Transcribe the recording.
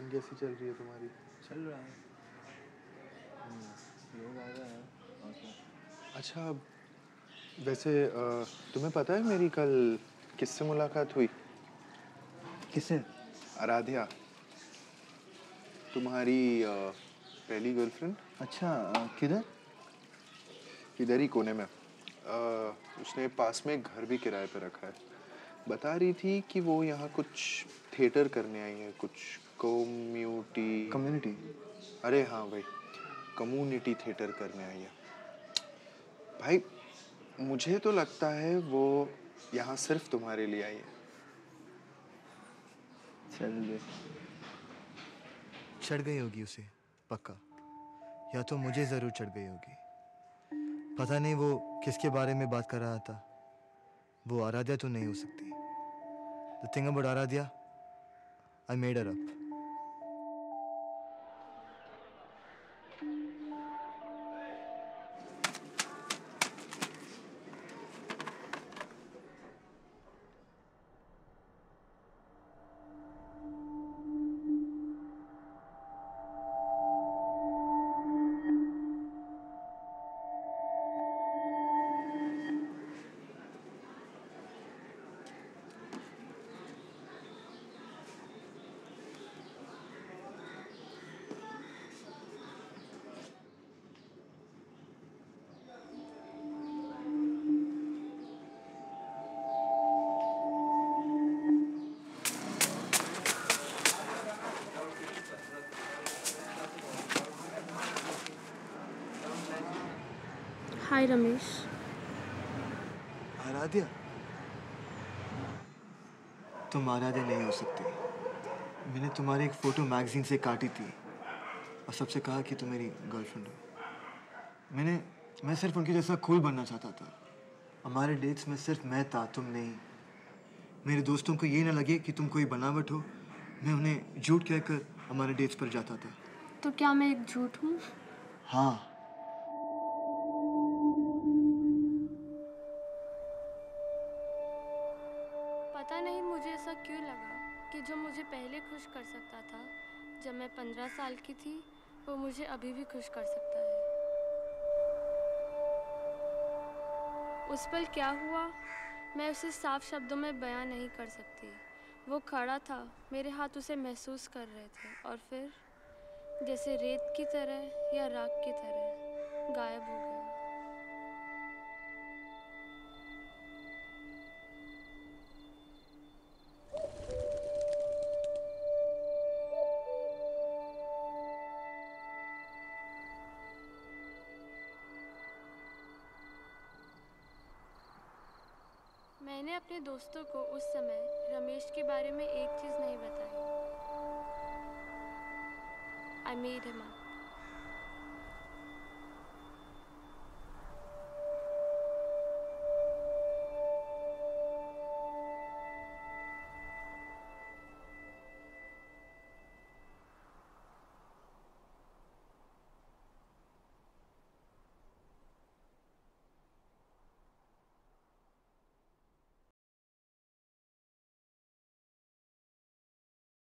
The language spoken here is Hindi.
एक्टिंग कैसी चल रही है तुम्हारी? चल रहा है। लोग आ गए हैं और क्या। अच्छा, वैसे तुम्हें पता है मेरी कल किससे मुलाकात हुई? किससे? आराध्या, तुम्हारी पहली गर्लफ्रेंड। अच्छा, किधर? इधर ही कोने में। उसने पास में एक घर भी किराए पे रखा है। बता रही थी कि वो यहाँ कुछ थिएटर करने आई है, कुछ कम्युनिटी। अरे हाँ भाई, कम्युनिटी थिएटर करने आई है। भाई मुझे तो लगता है वो यहाँ सिर्फ तुम्हारे लिए आई है। चल दे। चढ़ गई होगी उसे, पक्का। या तो मुझे ज़रूर चढ़ गई होगी। पता नहीं वो किसके बारे में बात कर रहा था। वो आराध्या तो नहीं हो सकती। The thing about Aaradhya, I made her up. Hi Ramesh. Aaradhya, तुम आराध्या नहीं हो सकती। मैंने तुम्हारी एक फ़ोटो मैगजीन से काटी थी और सबसे कहा कि तुम मेरी गर्लफ्रेंड हो। मैं सिर्फ उनके जैसा कूल बनना चाहता था। हमारे डेट्स में सिर्फ मैं था, तुम नहीं। मेरे दोस्तों को ये ना लगे कि तुम कोई बनावट हो, मैं उन्हें झूठ कहकर हमारे डेट्स पर जाता था। तो क्या मैं एक झूठ हूँ? हाँ। पता नहीं मुझे ऐसा क्यों लगा कि जो मुझे पहले खुश कर सकता था जब मैं 15 साल की थी, वो मुझे अभी भी खुश कर सकता है। उस पल क्या हुआ, मैं उसे साफ शब्दों में बयां नहीं कर सकती। वो खड़ा था, मेरे हाथ उसे महसूस कर रहे थे और फिर जैसे रेत की तरह या राख की तरह गायब हो गया। मैंने अपने दोस्तों को उस समय रमेश के बारे में एक चीज़ नहीं बताई। I made him up.